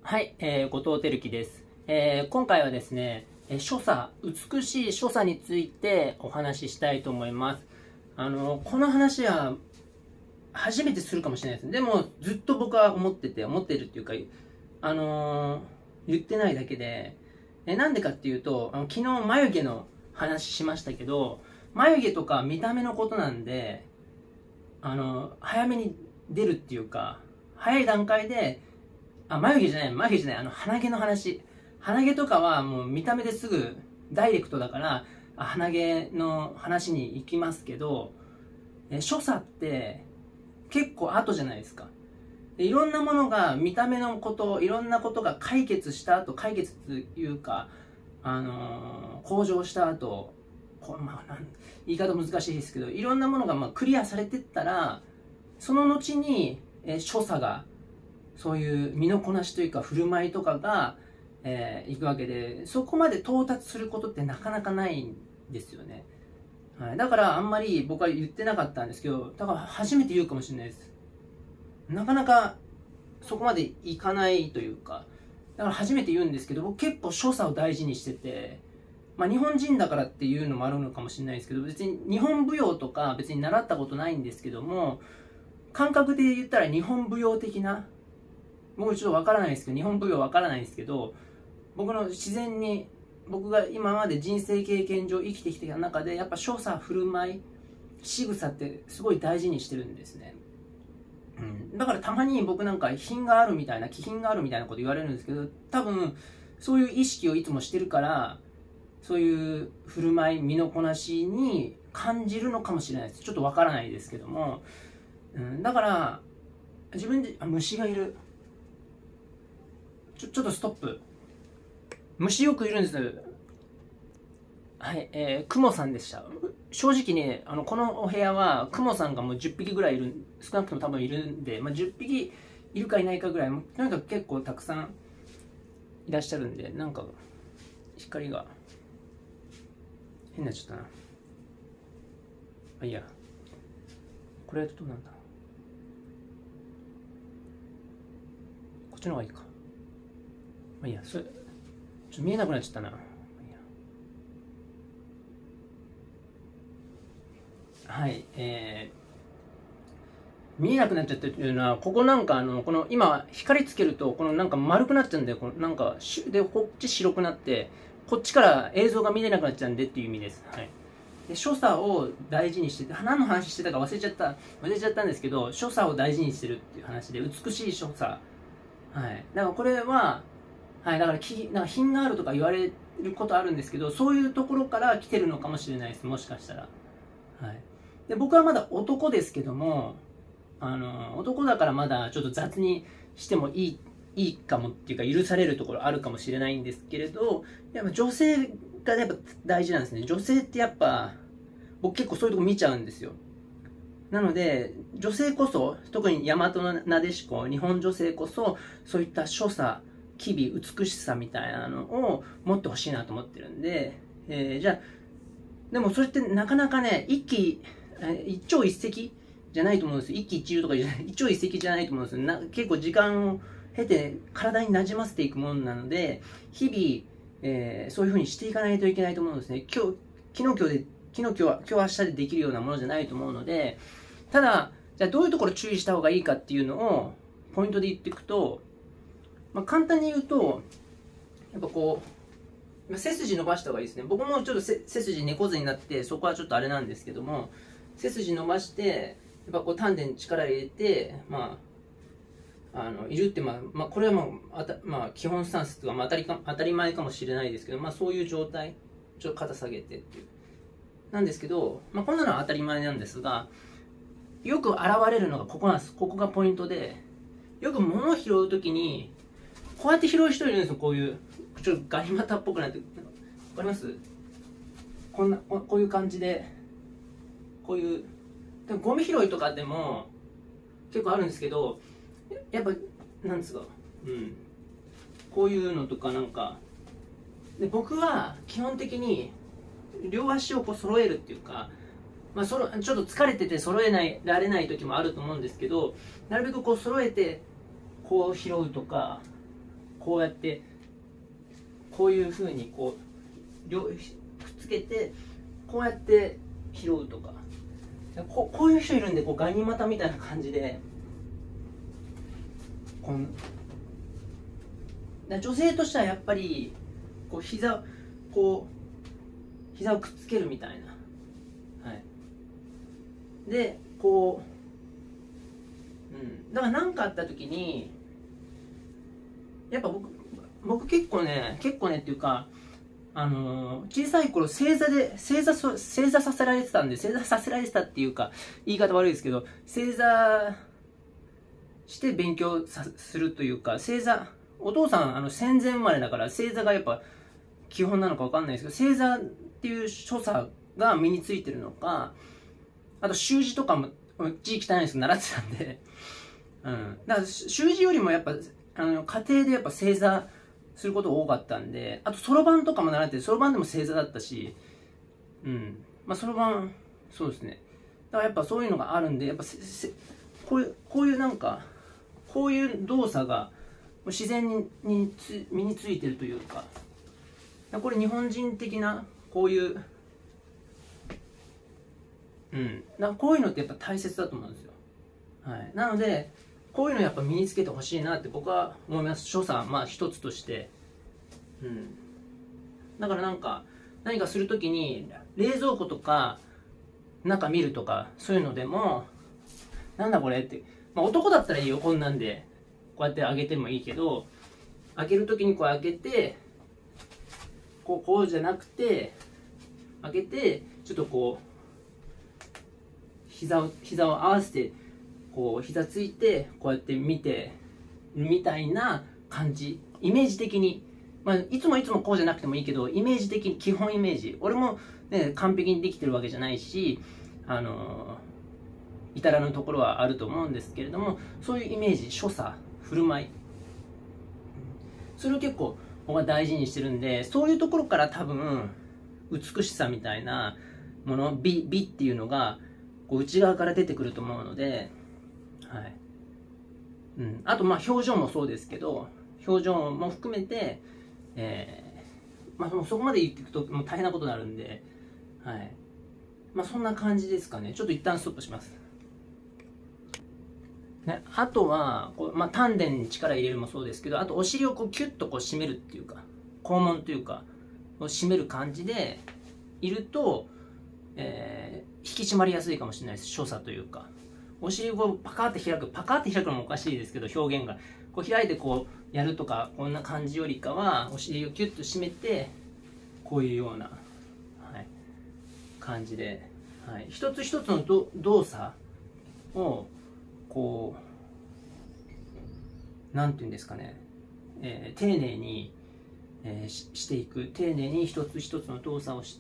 はい、後藤輝樹です。今回はですね、所作、美しい所作についてお話ししたいと思います。この話は初めてするかもしれないです。でも、ずっと僕は思ってるっていうか、言ってないだけで、なんでかっていうと、昨日眉毛の話しましたけど、眉毛とか見た目のことなんで、早めに出るっていうか、早い段階で、眉毛じゃない、鼻毛の話。鼻毛とかはもう見た目ですぐダイレクトだから、鼻毛の話に行きますけど、所作って結構後じゃないですか。いろんなものが見た目のこと、いろんなことが解決した後、解決というか、向上した後、言い方難しいですけど、いろんなものがクリアされてったら、その後に、所作が、そういう身のこなしというか振る舞いとかが、いくわけで、そこまで到達することってなかなかないんですよね。はい、だからあんまり僕は言ってなかったんですけど、だから初めて言うかもしれないです。なかなかそこまでいかないというか、だから初めて言うんですけど、僕結構所作を大事にしてて、日本人だからっていうのもあるのかもしれないですけど、別に日本舞踊とか別に習ったことないんですけども、感覚で言ったら日本舞踊的な、僕ちょっとわからないですけど、日本舞踊わからないですけど、僕の自然に、僕が今まで人生経験上生きてきた中で、やっぱ所作振る舞い、仕草ってすごい大事にしてるんですね。だからたまに僕なんか品があるみたいな、気品があるみたいなこと言われるんですけど、多分そういう意識をいつもしてるから、そういう振る舞い、身のこなしに感じるのかもしれないです。ちょっとわからないですけども、だから自分で、虫がいる。ちょっとストップ。虫よくいるんです。はい、クモさんでした。正直ね、このお部屋は、クモさんがもう10匹ぐらいいる、少なくとも多分いるんで、10匹いるかいないかぐらい、とにかく結構たくさんいらっしゃるんで、なんか、光が、変になっちゃったな。いいや。これやるとどうなんだろう。こっちの方がいいか。いいや、それ、ちょっと見えなくなっちゃったな。はい、見えなくなっちゃったっていうのは、ここなんかこの今光つけるとこのなんか丸くなっちゃうんで、このなんかでこっち白くなってこっちから映像が見れなくなっちゃうんでっていう意味です。はい。で所作を大事にしてて、何の話してたか忘れちゃったんですけど、所作を大事にしてるっていう話で、美しい所作。はい。だからこれは、はい、だからなんか品があるとか言われることあるんですけど、そういうところから来てるのかもしれないです、もしかしたら。はい。で、僕はまだ男ですけども、男だからまだちょっと雑にしてもいいかもっていうか、許されるところあるかもしれないんですけれど、やっぱ女性がやっぱ大事なんですね。女性ってやっぱ、僕結構そういうとこ見ちゃうんですよ。なので、女性こそ、特に大和なでしこ、日本女性こそ、そういった所作、機微、美しさみたいなのを持ってほしいなと思ってるんで、じゃあ、でもそれってなかなかね、一朝一夕じゃないと思うんですよ。一喜一憂とかじゃない、一朝一夕じゃないと思うんですよ。結構時間を経て体になじませていくものなので、日々、そういう風にしていかないといけないと思うんですね。今日明日でできるようなものじゃないと思うので、ただ、じゃあどういうところ注意した方がいいかっていうのをポイントで言っていくと、簡単に言うと、やっぱこう、背筋伸ばした方がいいですね。僕もちょっと背筋猫背になって、そこはちょっとあれなんですけども、背筋伸ばして、やっぱこう丹田に力入れて、いるって、これは基本スタンスというか、当たり前かもしれないですけど、そういう状態、ちょっと肩下げてっていう。なんですけど、こんなのは当たり前なんですが、よく現れるのがここなんです。ここがポイントで、よく物を拾うときに、こうやって拾う人いるんですよ、こういう。ちょっとガニ股っぽくなって、わかります？こういう感じで、こういう、でもゴミ拾いとかでも結構あるんですけど、やっぱ、なんですか、こういうのとかなんか、で僕は基本的に両足をこう揃えるっていうか、ちょっと疲れてて揃えられない時もあると思うんですけど、なるべくこう揃えてこう拾うとか、 こうやってこういうふうにこうくっつけてこうやって拾うとか、こういう人いるんで、こうガニ股みたいな感じで女性としてはやっぱりこう膝をくっつけるみたいな、はい、でこう、だから何かあった時にやっぱ僕結構ねっていうか、小さい頃正座させられてたんで、正座させられてたっていうか言い方悪いですけど、正座して勉強するというか、お父さん戦前生まれだから正座がやっぱ基本なのか分かんないですけど、正座っていう所作が身についてるのか、あと習字とかも字汚いですけど習ってたんで、だから習字よりもやっぱ家庭でやっぱ正座すること多かったんで、あとそろばんとかも習ってて、そろばんでも正座だったし、そろばんそうですね。だからやっぱそういうのがあるんで、やっぱこういうなんかこういう動作が自然に身についてるというか、これ日本人的なこういうこういうのってやっぱ大切だと思うんですよ。はい、なのでこういうのやっぱ身につけてほしいなって僕は思います。所作一つとして、だから何かするときに冷蔵庫とか中見るとかそういうのでも、なんだこれって、男だったらいいよ、こんなんでこうやって開けてもいいけど、開けるときにこう開けてこうじゃなくて、開けてちょっとこう膝を合わせてこう膝ついてこうやって見てるみたいな感じ、イメージ的に、いつもこうじゃなくてもいいけど、イメージ的に基本イメージ、俺も、ね、完璧にできてるわけじゃないし、至らぬところはあると思うんですけれども、そういうイメージ、所作、振る舞い、それを結構僕は大事にしてるんで、そういうところから多分美しさみたいなもの、美っていうのがこう内側から出てくると思うので、はい、あと表情もそうですけど、表情も含めて、もうそこまで言っていくともう大変なことになるんで、はい、そんな感じですかね。ちょっと一旦ストップします。ね、あとは丹田に力入れるもそうですけど、あとお尻をキュッと締めるっていうか、肛門というか締める感じでいると、引き締まりやすいかもしれないです。所作というか、お尻をパカって開くのもおかしいですけど、表現が開いてやるとか、こんな感じよりかはお尻をキュッと締めてこういうような、感じで、一つ一つの動作をなんていうんですかね、丁寧に、していく、丁寧に一つ一つの動作をして、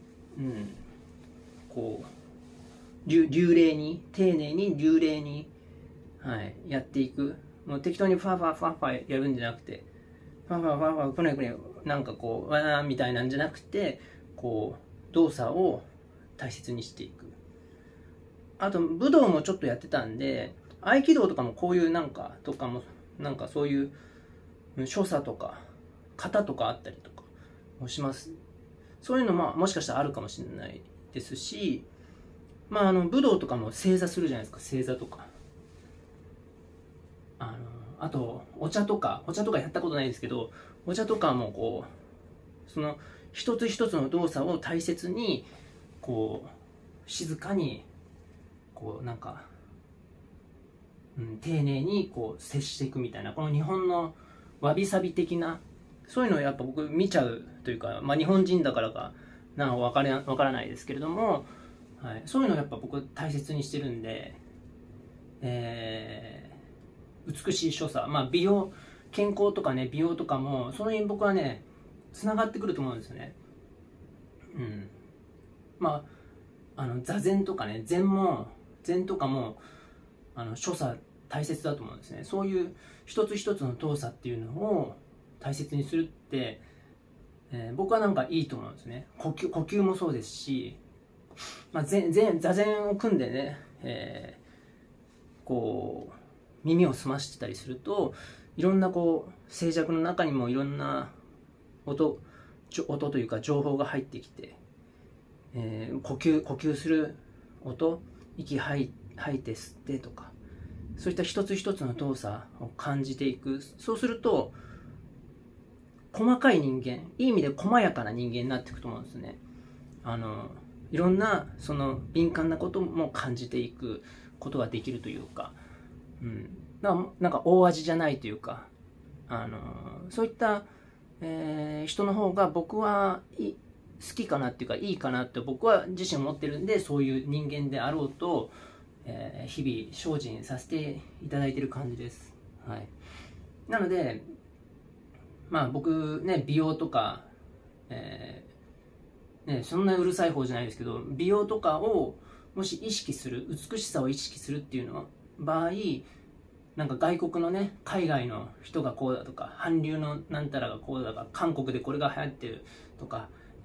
流麗に、丁寧に流麗に、やっていく。もう適当にファーやるんじゃなくて、ファくねなんかわーみたいなんじゃなくて、動作を大切にしていく。あと武道もちょっとやってたんで、合気道とかもこういうそういう所作とか型とかあったりとかもします。そういうのももしかしたらあるかもしれないですし、武道とかも正座するじゃないですか。正座とかあとお茶とかやったことないですけど、お茶とかもその一つ一つの動作を大切に静かに丁寧に接していくみたいな、この日本のわびさび的な、そういうのをやっぱ僕見ちゃうというか、日本人だからかわからないですけれども、そういうのをやっぱ僕大切にしてるんで、美しい所作、美容、健康とかね、美容とかもその辺僕はねつながってくると思うんですよね。座禅とかね、禅とかも所作大切だと思うんですね。そういう一つ一つの動作っていうのを大切にするって、僕はいいと思うんですね。呼吸もそうですし、座禅を組んでね、耳を澄ましてたりするといろんなこう静寂の中にもいろんな音というか情報が入ってきて、呼吸する音、息吐いて吸ってとか、そういった一つ一つの動作を感じていく。そうすると細かい人間、いい意味で細やかな人間になっていくと思うんですね。いろんなその敏感なことも感じていくことができるというか、なんか大味じゃないというか、そういった、人の方が僕は好きかなっていうか、いいかなって僕は自身思ってるんで、そういう人間であろうと、日々精進させていただいている感じです。はい。なので、まあ僕ね、美容とか、そんなうるさい方じゃないですけど、美容とかをもし意識する、美しさを意識するっていうの場合、なんか外国のね、海外の人がこうだとか、韓流のなんたらがこうだとか、韓国でこれが流行ってるとか、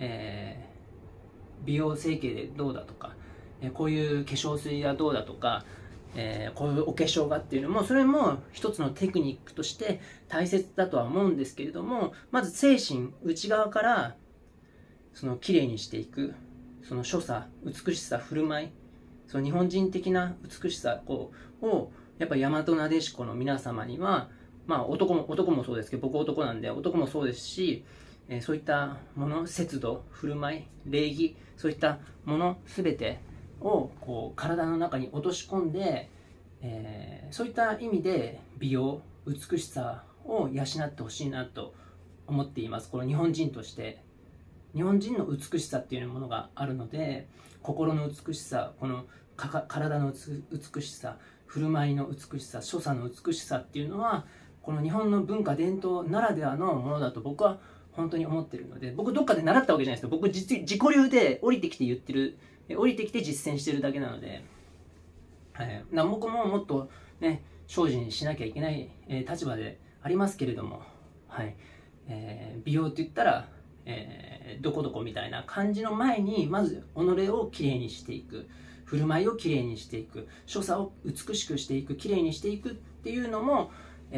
美容整形でどうだとか、こういう化粧水がどうだとか、こういうお化粧がっていうのも、それも一つのテクニックとして大切だとは思うんですけれども、まず精神、内側からその綺麗にしていく、その所作、美しさ、振る舞い、その日本人的な美しさをやっぱり大和なでしこの皆様には、まあ男もそうですけど、僕男なんで男もそうですし、そういったもの、節度、振る舞い、礼儀、そういったもの全てをこう体の中に落とし込んで、そういった意味で美容、美しさを養ってほしいなと思っています。この日本人として日本人の美しさっていうものがあるので、心の美しさ、この体の美しさ、振る舞いの美しさ、所作の美しさっていうのはこの日本の文化伝統ならではのものだと僕は本当に思ってるので、僕どっかで習ったわけじゃないですよ。僕自己流で降りてきて言ってる、降りてきて実践してるだけなので、僕ももっとね精進しなきゃいけない、立場でありますけれども、美容って言ったら、どこどこみたいな感じの前に、まず己をきれいにしていく、振る舞いをきれいにしていく、所作を美しくしていく、きれいにしていくっていうのも、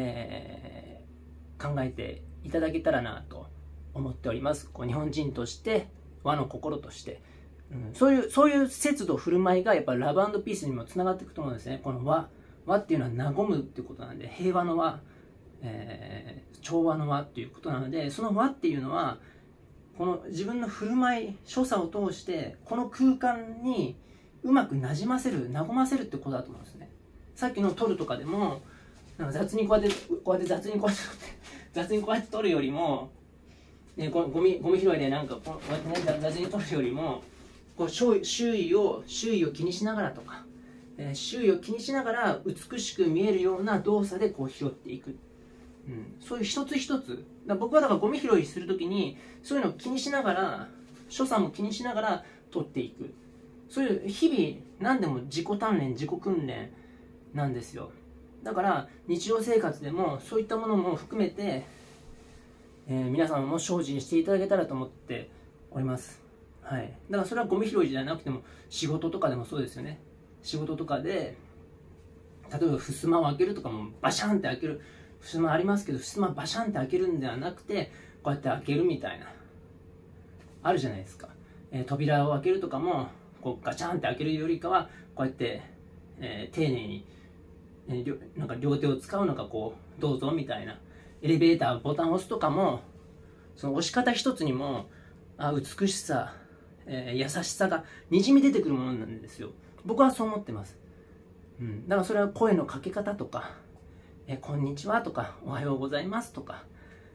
考えていただけたらなと思っております。こう日本人として和の心として、そういう節度振る舞いがやっぱりラブ&ピースにもつながっていくと思うんですね。この和っていうのは和むっていうことなんで、平和の和、調和の和っていうことなので、その和っていうのはこの自分の振る舞い、所作を通してこの空間にうまくなじませる、和ませるってことだと思うんですね。さっきの撮るとかでも、なんか雑にこうやって雑にこうやって撮るよりも、ゴミ拾いでなんかこうやってね雑に撮るよりも、こう周囲を気にしながらとか、周囲を気にしながら美しく見えるような動作でこう拾っていく、そういう一つ一つ僕はだからゴミ拾いするときにそういうのを気にしながら、所作も気にしながら取っていく、そういう日々何でも自己鍛錬、自己訓練なんですよ。だから日常生活でもそういったものも含めて、皆様も精進していただけたらと思っております。だからそれはゴミ拾いじゃなくても仕事とかでもそうですよね。仕事とかで例えば襖を開けるとかもバシャンって開ける襖ありますけど、襖バシャンって開けるんではなくて、こうやって開けるみたいなあるじゃないですか。扉を開けるとかもこうガチャンって開けるよりかはこうやって、丁寧に、なんか両手を使うのか、こうどうぞみたいな。エレベーターボタンを押すとかも、その押し方一つにも美しさ、優しさがにじみ出てくるものなんですよ。僕はそう思ってます。だからそれは声のかけ方とか、こんにちはとか、おはようございますとか、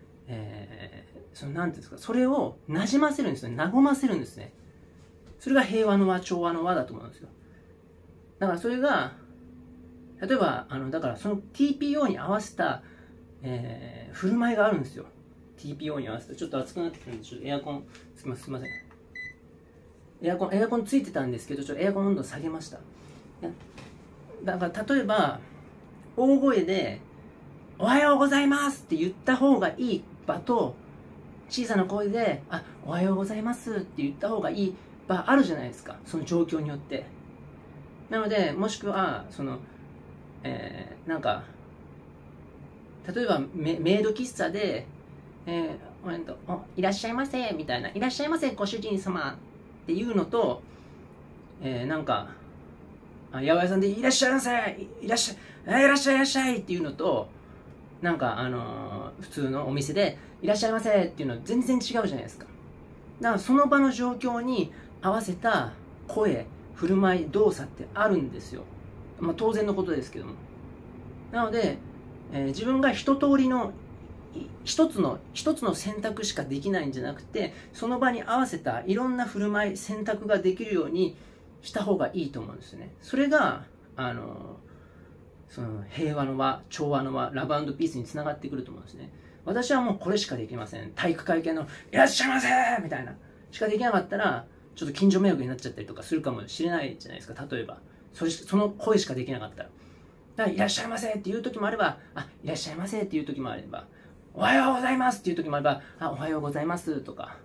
なんていうんですか、それをなじませるんですね、和ませるんですね。それが平和の和、調和の和だと思うんですよ。だからそれが例えばだからその TPO に合わせた、振る舞いがあるんですよ。 TPO に合わせてちょっと暑くなってくるんで、ちょっとエアコンすみません、エアコンついてたんですけど、ちょっとエアコン温度下げました。だから例えば大声でおはようございますって言った方がいい場と、小さな声でおはようございますって言った方がいい場あるじゃないですか、その状況によって。なのでもしくはなんか例えばメイド喫茶で、いらっしゃいませみたいな、いらっしゃいませご主人様っていうのと、なんか八百屋さんでいらっしゃいませ、いらっしゃい、いらっしゃいいらっしゃいっていうのと、なんか普通のお店でいらっしゃいませっていうのは全然違うじゃないですか。だからその場の状況に合わせた声、振る舞い、動作ってあるんですよ。まあ当然のことですけども。なので、自分が一通りの一つの選択しかできないんじゃなくて、その場に合わせたいろんな振る舞い、選択ができるようにした方がいいと思うんですね。それがその平和の輪、調和の輪、ラブ&ピースにつながってくると思うんですね。私はもうこれしかできません。体育会系のいらっしゃいませみたいなしかできなかったら、ちょっと近所迷惑になっちゃったりとかするかもしれないじゃないですか。例えばその声しかできなかったら、だからいらっしゃいませっていう時もあれば、いらっしゃいませっていう時もあれば、おはようございますっていう時もあれば、おはようございますとか、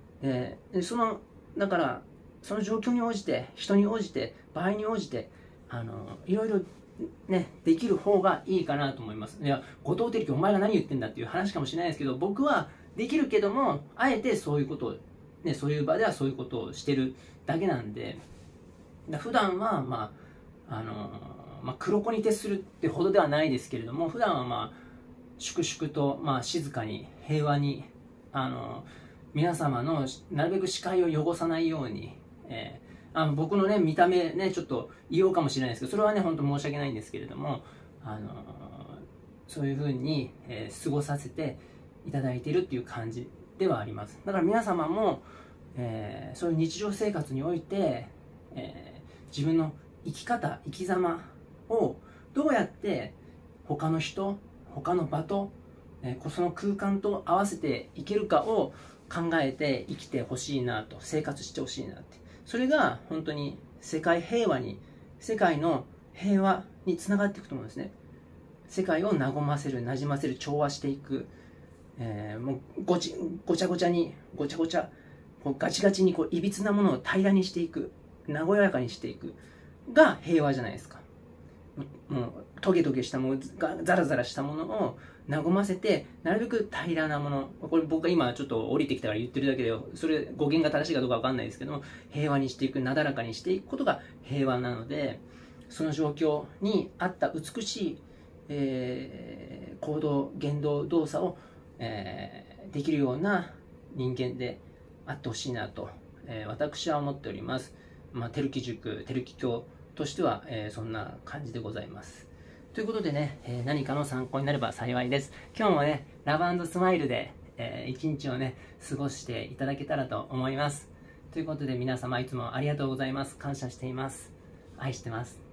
だからその状況に応じて、人に応じて、場合に応じて、いろいろね、できる方がいいかなと思います。いや、後藤輝樹お前が何言ってんだっていう話かもしれないですけど、僕はできるけども、あえてそういうことを、ね、そういう場ではそういうことをしてるだけなんで、普段は黒子に徹するってほどではないですけれども、普段は粛々と静かに平和に皆様のなるべく視界を汚さないように、僕のね見た目ねちょっと言おうかもしれないですけど、それはね本当申し訳ないんですけれども、そういうふうに、過ごさせていただいているっていう感じではあります。だから皆様も、そういう日常生活において、自分の生き方、生き様をどうやって他の人、他の場と、その空間と合わせていけるかを考えて生きてほしいなと、生活してほしいなって、それが本当に世界平和に、世界の平和につながっていくと思うんですね。世界を和ませる、なじませる、調和していく、もうごちゃごちゃに、ごちゃごちゃこうガチガチにいびつなものを平らにしていく、和やかにしていくが平和じゃないですか。もうトゲトゲしたもの、ザラザラしたものを和ませて、なるべく平らなもの、これ僕が今ちょっと降りてきたから言ってるだけで、それ語源が正しいかどうか分かんないですけども、平和にしていく、なだらかにしていくことが平和なので、その状況に合った美しい、行動、言動、動作を、できるような人間であってほしいなと、私は思っております。照木塾、照木教としては、そんな感じでございます。ということでね、何かの参考になれば幸いです。今日もね、ラブ&スマイルで、一日をね、過ごしていただけたらと思います。ということで皆様いつもありがとうございます。感謝しています。愛してます。